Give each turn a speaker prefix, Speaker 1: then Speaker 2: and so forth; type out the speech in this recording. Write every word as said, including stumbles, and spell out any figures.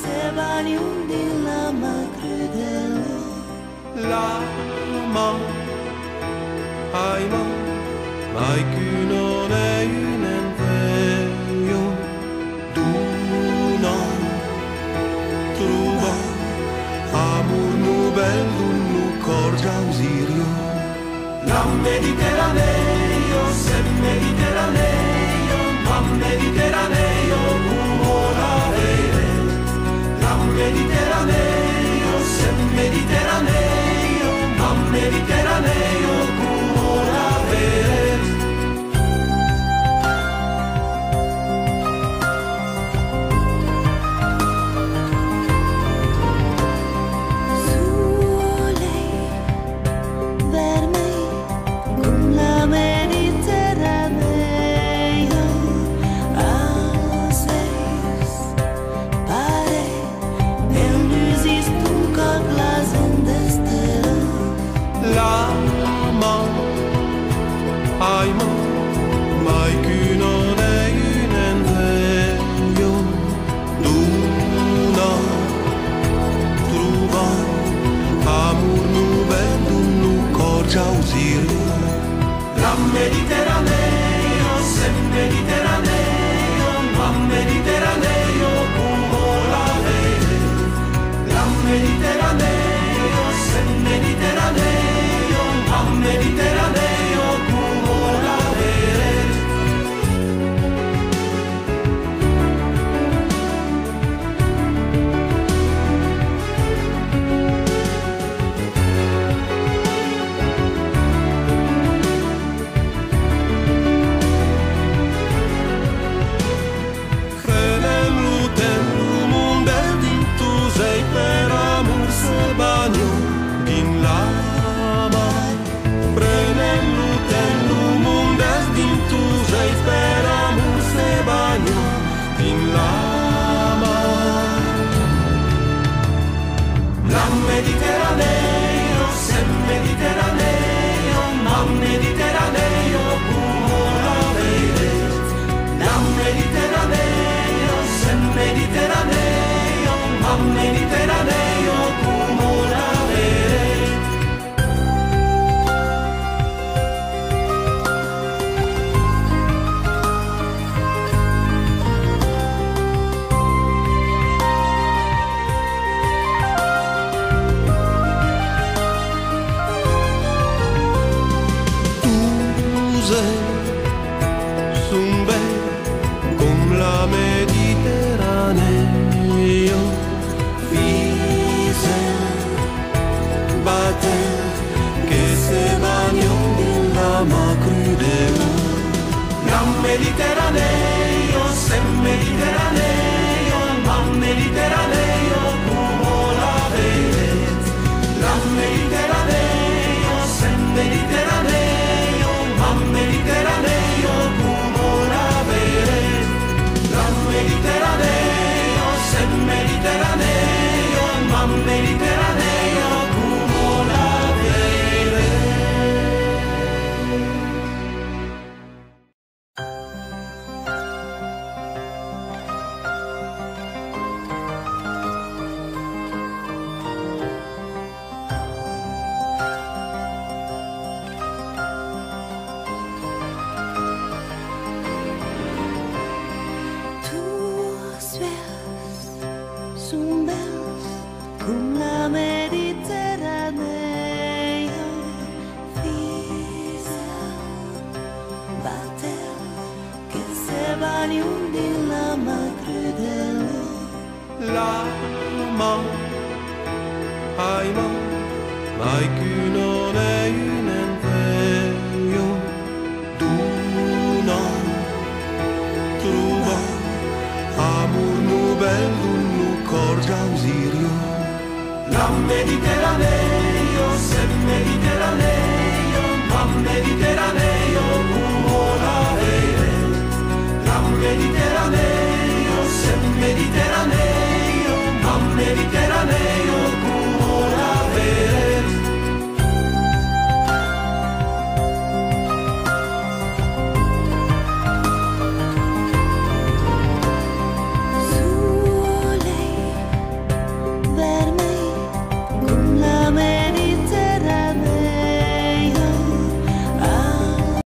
Speaker 1: se bagni di lama crudele.
Speaker 2: Lama, ahimè, mai più non è un veglio. Tu non trova amor nu bello, nu corgia usirio. La Mediterraneo, se Mediterraneo, ma Mediterraneo, come la vede. La Mediterraneo, se Mediterraneo, ma Mediterraneo, come la vede. La Mediterraneo, se Mediterraneo, ma Mediterraneo, come la vede. La Mediterraneo, se Mediterraneo, ma Mediterraneo, come la vede. Mediterraneo, se Mediterraneo, ma Mediterraneo, come la vede. La Mediterraneo, se Mediterraneo, ma Mediterraneo, come la vede. Sun bel come la Mediterraneo, fise batte che se bagno nella ma crudele. La Mediterraneo, se Mediterraneo, ma Mediterraneo, come la vede. La Mediterraneo, se Mediterraneo, ma Mediterraneo, come la vede. La Mediterraneo, se Mediterraneo, ma Mediterraneo, come la vede.
Speaker 1: Son bells con la Mediterraneo, fisa batter che se bagni di lama crudele.
Speaker 2: Lama, ahimè, mai più non è un veglio. Tu non trova amor nu bello, nu corgia usirio. La Mediterraneo, se Mediterraneo, ma Mediterraneo.